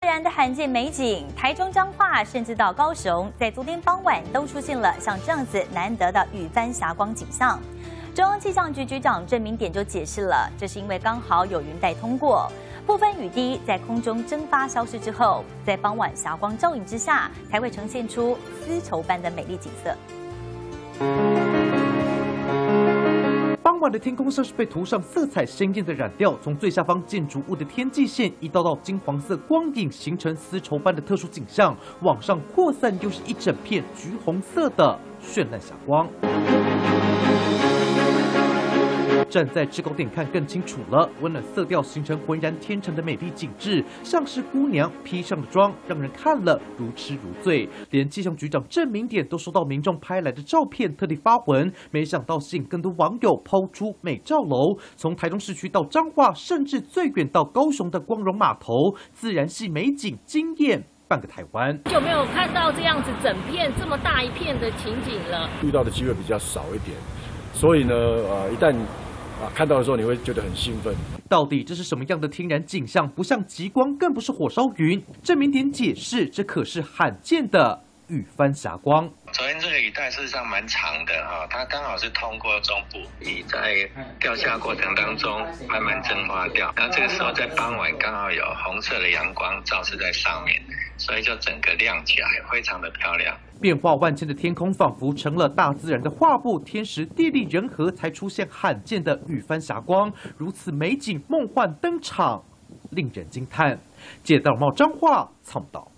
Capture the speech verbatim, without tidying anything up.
自然的罕见美景，台中彰化甚至到高雄，在昨天傍晚都出现了像这样子难得的雨帆霞光景象。中央气象局局长郑明典就解释了，这是因为刚好有云带通过，部分雨滴在空中蒸发消失之后，在傍晚霞光照映之下，才会呈现出丝绸般的美丽景色。 傍晚的天空像是被涂上色彩鲜艳的染料，从最下方建筑物的天际线一道道金黄色光影，形成丝绸般的特殊景象，往上扩散，又是一整片橘红色的绚烂霞光。 站在制高点看更清楚了，温暖色调形成浑然天成的美丽景致，像是姑娘披上的妆，让人看了如痴如醉。连气象局长郑明典都收到民众拍来的照片，特地发文，没想到吸引更多网友抛出美照楼，从台中市区到彰化，甚至最远到高雄的光荣码头，自然系美景惊艳半个台湾。 有没有看到这样子整片这么大一片的情景了？ 遇到的机会比较少一点，所以呢，呃，一旦 啊，看到的时候你会觉得很兴奋。 到底这是什么样的天然景象？不像极光，更不是火烧云。郑明典解释，这可是罕见的雨帆霞光。 昨天这个雨带事实上蛮长的哈，它刚好是通过中部，雨在掉下过程当中慢慢蒸发掉，然后这个时候在傍晚刚好有红色的阳光照射在上面，所以就整个亮起来，非常的漂亮。 变化万千的天空，仿佛成了大自然的画布，天时地利人和，才出现罕见的雨帆霞光。如此美景梦幻登场，令人惊叹。记者戴尔茂彰化参报道。